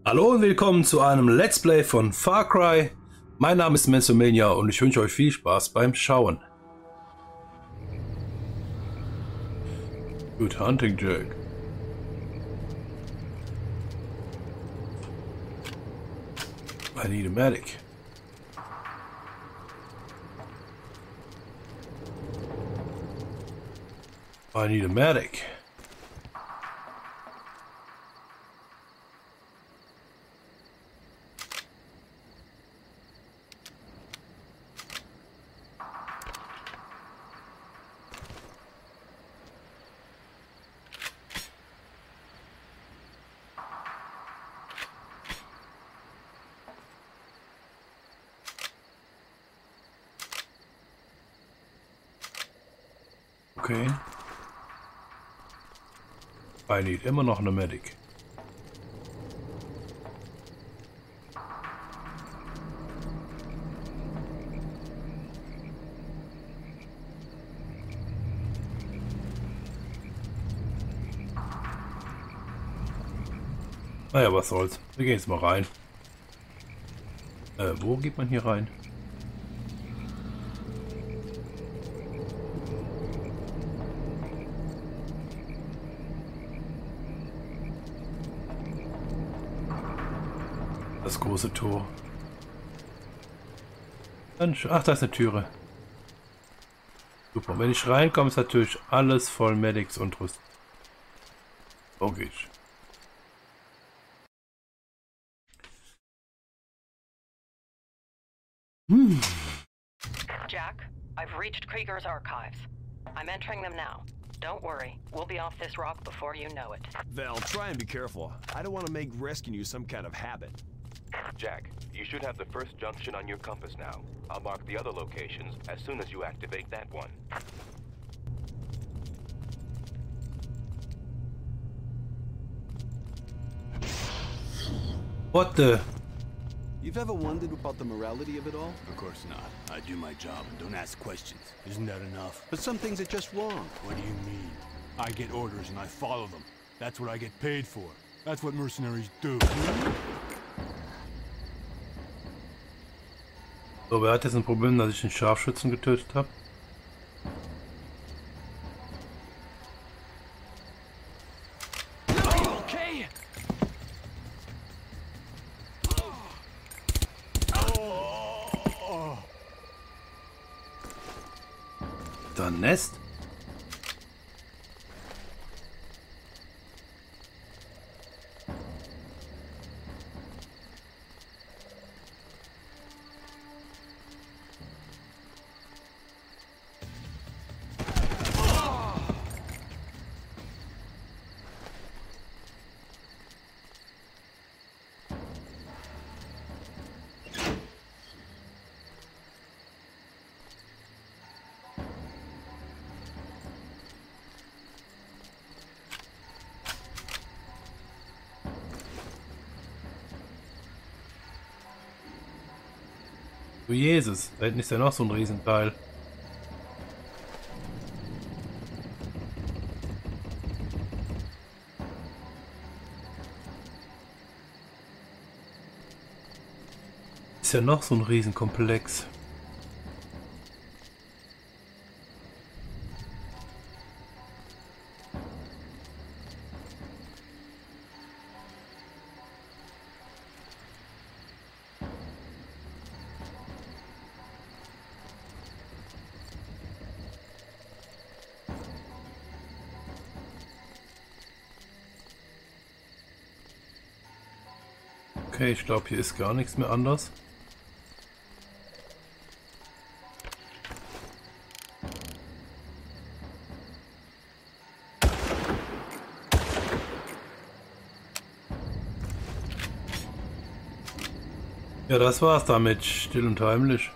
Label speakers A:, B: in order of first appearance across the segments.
A: Hallo und willkommen zu einem Let's Play von Far Cry. Mein Name ist Mensomania und ich wünsche euch viel Spaß beim Schauen. Good hunting, Jack. I need a medic. I need a medic. Okay. I need immer noch eine Medic. Naja, was soll's. Wir gehen jetzt mal rein. Wo geht man hier rein? Das große Tor. Ach, da ist eine Türe. Super. Wenn ich reinkomme, ist natürlich alles voll Medics und Rüstung. Logisch.
B: Jack, I've reached Krieger's archives. I'm entering them now. Don't worry, we'll be off this rock before you know it.
C: Val, try and be careful. I don't want to make rescuing you some kind of habit.
D: Jack, you should have the first junction on your compass now. I'll mark the other locations as soon as you activate that one.
A: What the?
E: You've ever wondered about the morality of it all?
F: Of course not. I do my job and don't ask questions. Isn't that enough?
E: But some things are just wrong.
F: What do you mean? I get orders and I follow them. That's what I get paid for. That's what mercenaries do.
A: So, wer hat jetzt ein Problem, dass ich den Scharfschützen getötet habe?
C: Okay.
A: Da ein Nest? Du Jesus, da hinten ist ja noch so ein Riesenteil. Ist ja noch so ein Riesenkomplex. Okay, ich glaube, hier ist gar nichts mehr anders. Ja, das war's damit. Still und heimlich.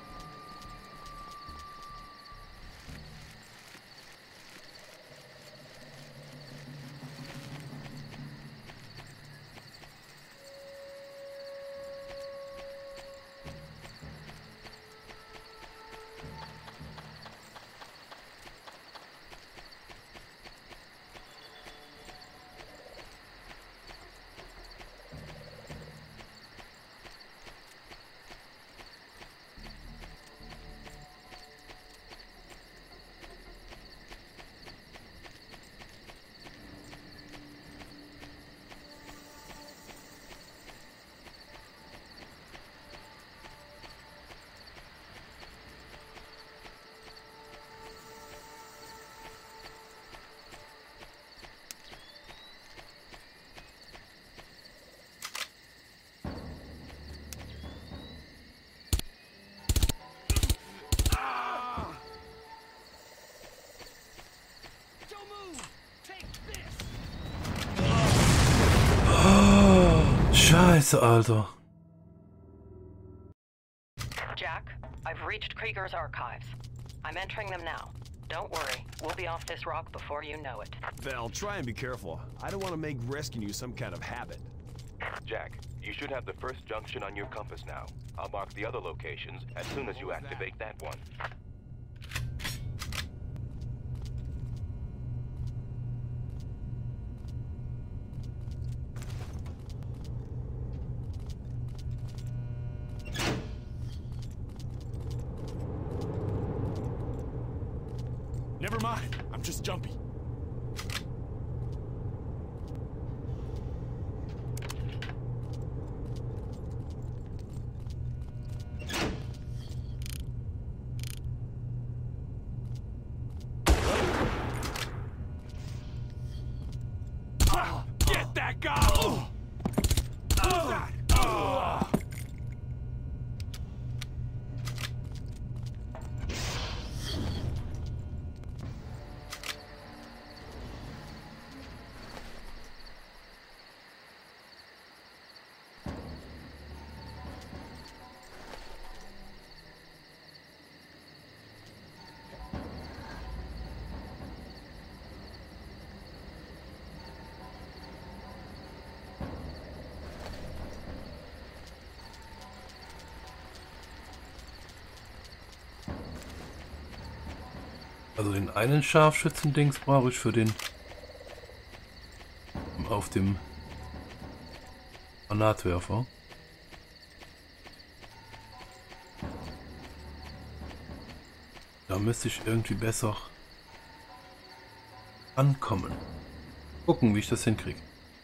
A: Scheiße, Alter.
B: Jack, I've reached Krieger's archives. I'm entering them now. Don't worry, we'll be off this rock before you know it.
C: Val, try and be careful. I don't want to make rescuing you some kind of habit.
D: Jack, you should have the first junction on your compass now. I'll mark the other locations as soon as you activate that one.
F: Never mind. I'm just jumpy. Get that guy! Who's that?
A: Also den einen Scharfschützen-Dings brauche ich für den auf dem Granatwerfer. Da müsste ich irgendwie besser ankommen. Gucken, wie ich das hinkriege.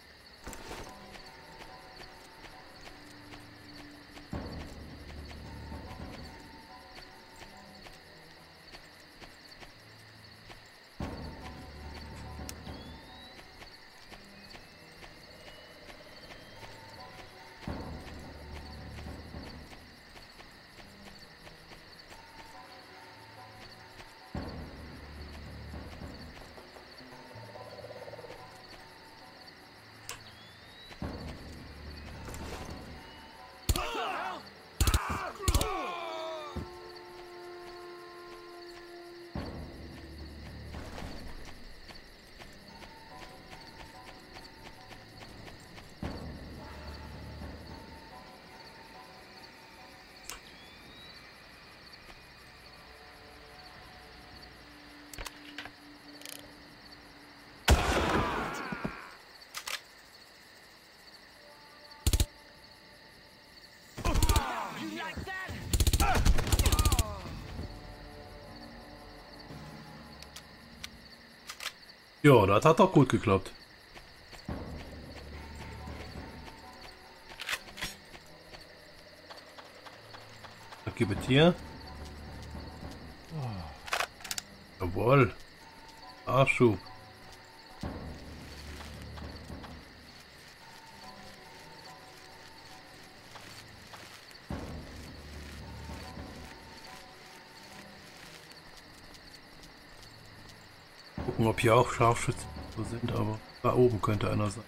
A: Ja, das hat doch gut geklappt. Was gibt es hier? Jawohl. Nachschub. Gucken, ob hier auch Scharfschützen so sind, aber da oben könnte einer sein.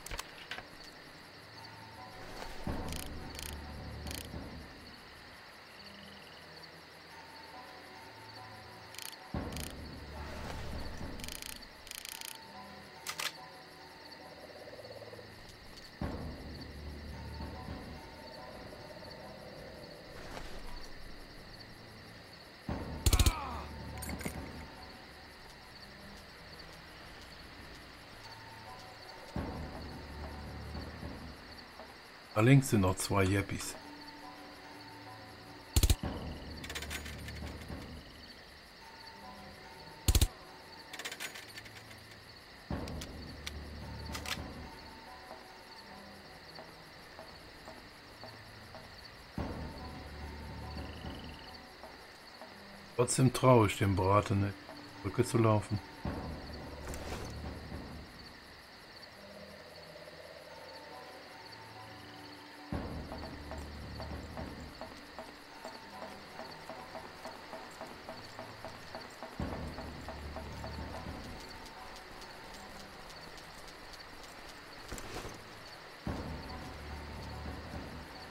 A: Da links sind noch zwei Yeppies. Trotzdem traue ich dem Braten nicht, Brücke zu laufen.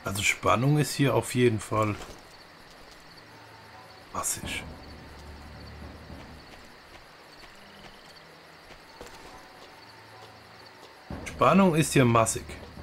A: Also Spannung ist hier auf jeden Fall massig. Spannung ist hier massig.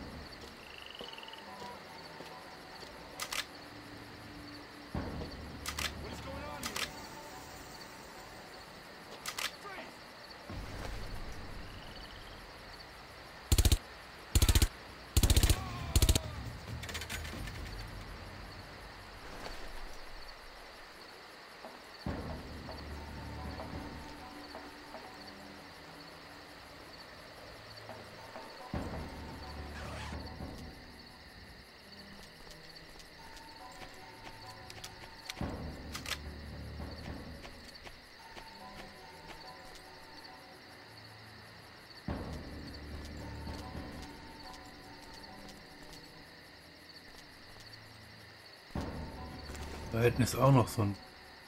A: Da hinten ist auch noch so ein...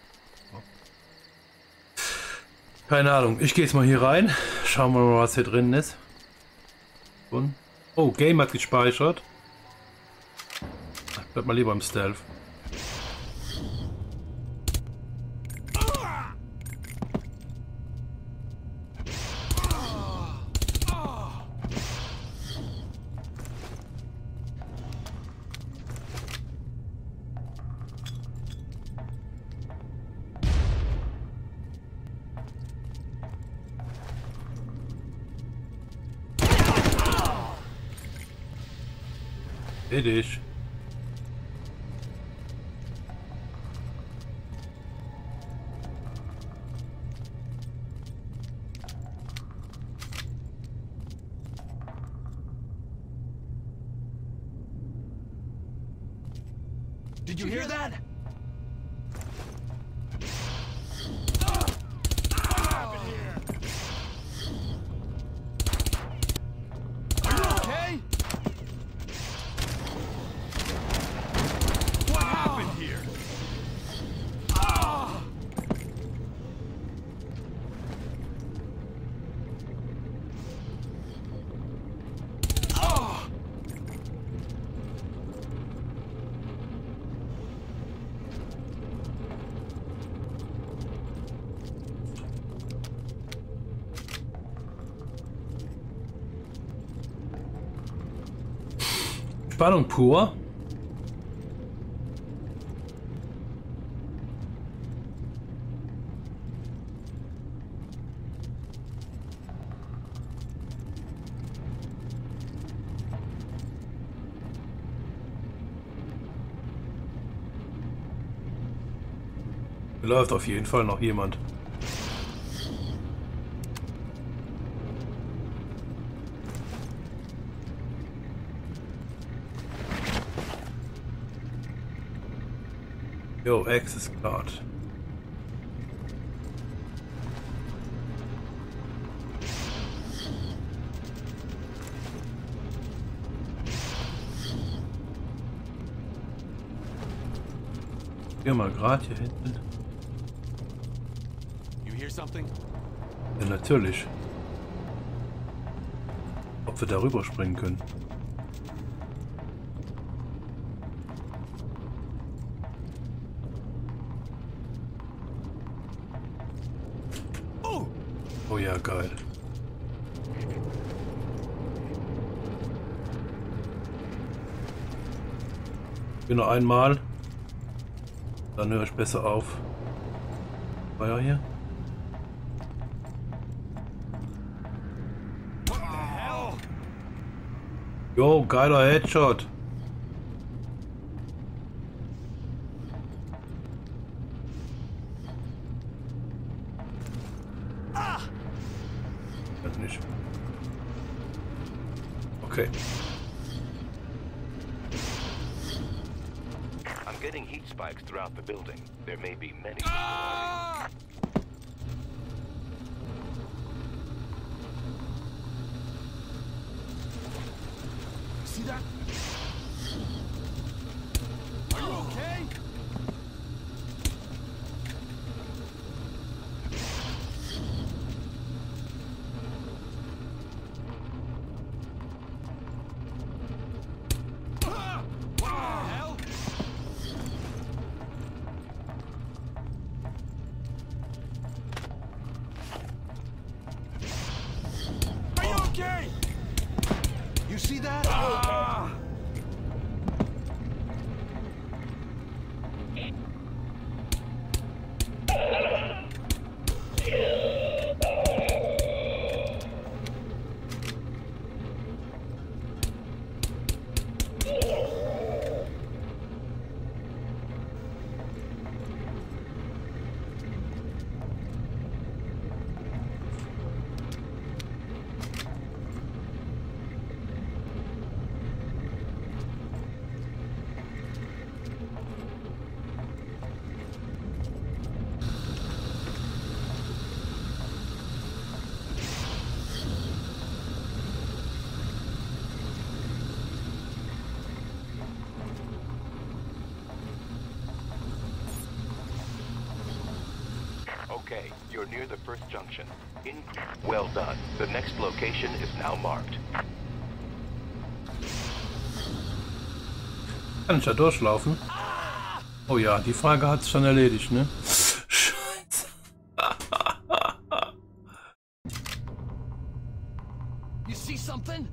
A: Keine Ahnung, ich gehe jetzt mal hier rein. Schauen wir mal, was hier drin ist. Und... Oh, Game hat gespeichert. Bleib mal lieber im Stealth. Dich.
C: Did you hear that?
A: Spannung pur. Hier läuft auf jeden Fall noch jemand. Yo, access card. Geh mal gerade hier hinten.
C: You hear something?
A: Ja, natürlich. Ob wir darüber springen können. Oh ja, geil. Hier noch einmal. Dann höre ich besser auf. Feuer hier. Jo, geiler Headshot. Nicht. Okay.
D: I'm getting heat spikes throughout the building. There may be many.
C: See that? Are you okay?
D: Okay, you're near the first junction. Well done. The next location is now marked.
A: Kann ich da durchlaufen? Oh ja, die Frage hat sich schon erledigt, ne? Scheiße.
C: You see something?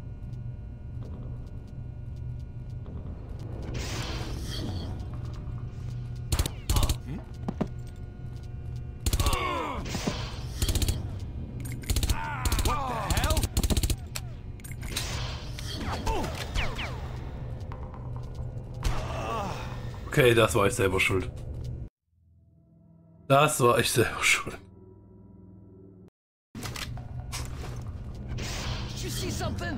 A: Okay, das war ich selber schuld. Das war ich selber schuld.
C: Did you see something?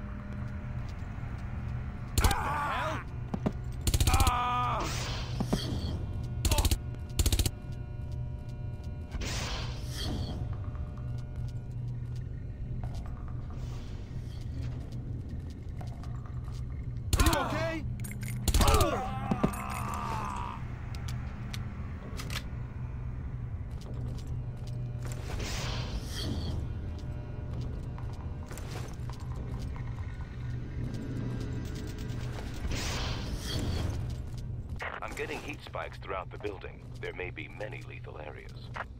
D: I'm getting heat spikes throughout the building. There may be many lethal areas.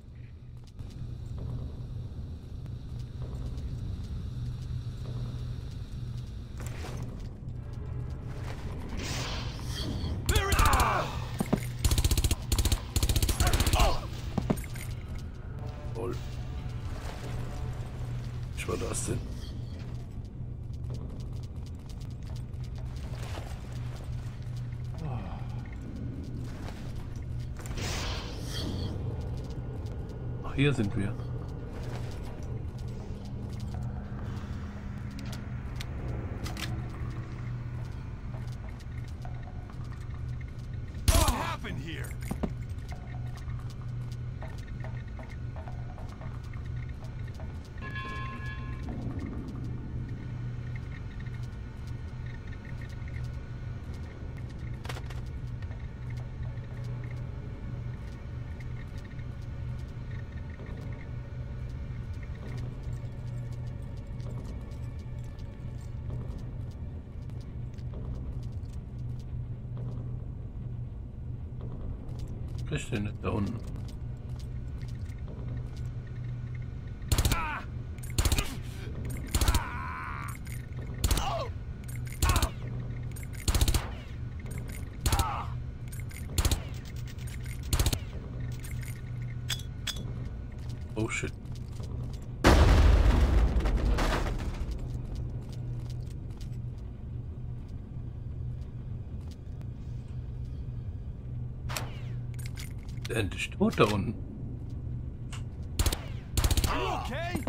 A: Voll. Was war das denn? Ach, hier sind wir.
C: What happened here?
A: Ich stehe nicht da unten. Oh shit. Endlich tot da unten.
C: Okay.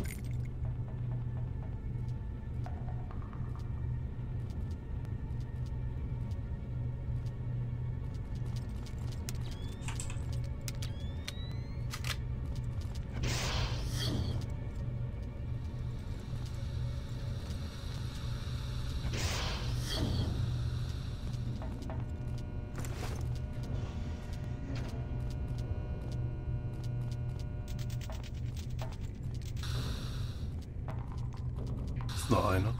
A: Ist noch einer.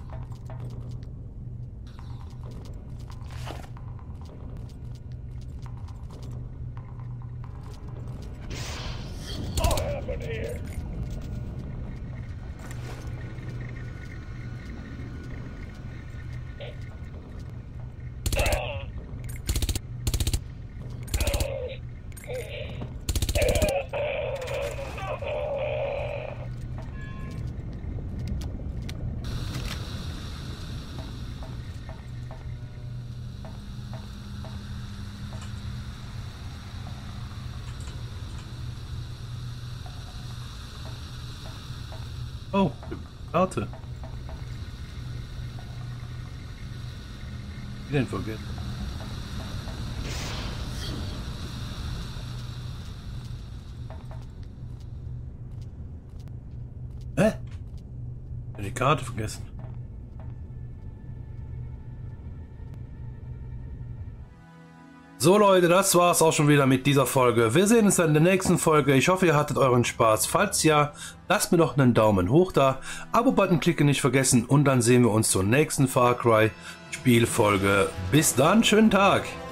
A: Oh, Karte. Wie denn vergessen? Hä? Ich hab die Karte vergessen. So Leute, das war's auch schon wieder mit dieser Folge. Wir sehen uns dann in der nächsten Folge. Ich hoffe, ihr hattet euren Spaß. Falls ja, lasst mir doch einen Daumen hoch da. Abo-Button klicken nicht vergessen und dann sehen wir uns zur nächsten Far Cry Spielfolge. Bis dann, schönen Tag.